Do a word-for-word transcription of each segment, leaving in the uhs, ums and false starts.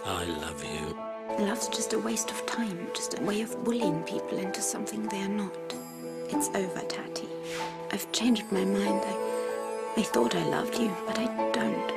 I love you. Love's just a waste of time, just a way of bullying people into something they're not. It's over, Tati. I've changed my mind. I, I thought I loved you, but I don't.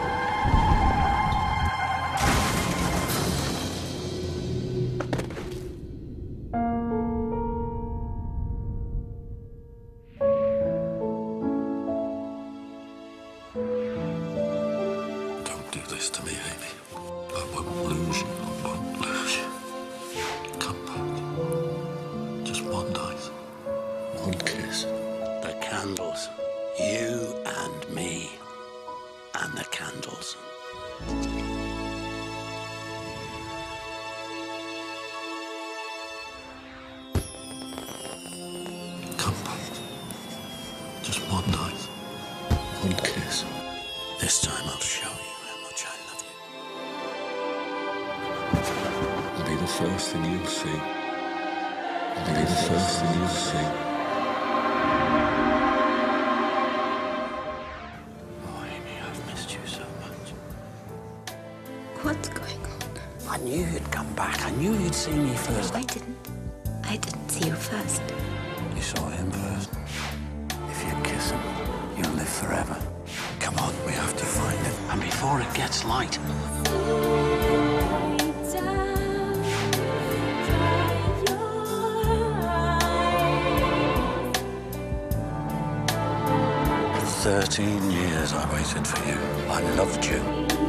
Don't do this to me, Amy. I won't lose you. I won't lose you. Come back. Just one night. One kiss. The candles. You and me. And the candles. Come back. Just one night. One kiss. This time I'll show you how much I love you. I'll be the first thing you'll see. I'll be the first thing you'll see. Oh, Amy, I've missed you so much. What's going on? I knew you'd come back. I knew you'd see me first. No, I didn't. I didn't see you first. You saw him first. If you kiss him, you'll live forever. Come on, we have to find him. And before it gets light. For thirteen years I waited for you. I loved you.